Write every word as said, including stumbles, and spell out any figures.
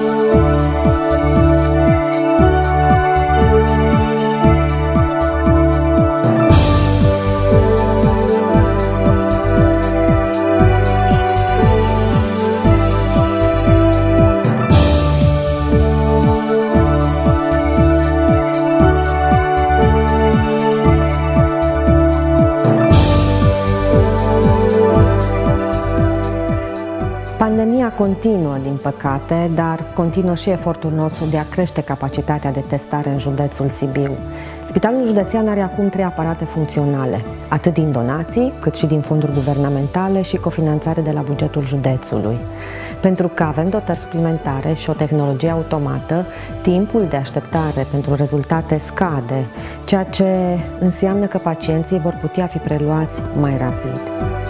Pandemia continuă, din păcate, dar continuă și efortul nostru de a crește capacitatea de testare în județul Sibiu. Spitalul județean are acum trei aparate funcționale, atât din donații, cât și din fonduri guvernamentale și cofinanțare de la bugetul județului. Pentru că avem dotări suplimentare și o tehnologie automată, timpul de așteptare pentru rezultate scade, ceea ce înseamnă că pacienții vor putea fi preluați mai rapid.